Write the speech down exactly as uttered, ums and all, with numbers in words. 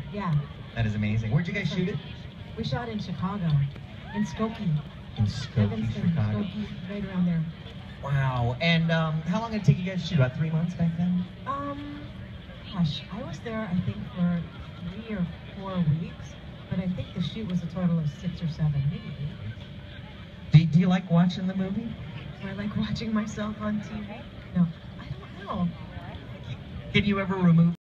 Yeah. That is amazing. Where'd you guys shoot it? We shot in Chicago, in Skokie. In Skokie, Evanston, Chicago. Skokie, right around there. Wow. And um, how long did it take you guys to shoot? About three months back then? Um, gosh, I was there, I think, for three or four weeks, but I think the shoot was a total of six or seven, maybe eight. Do, do you like watching the movie? Do I like watching myself on T V? No, I don't know. Can you ever remove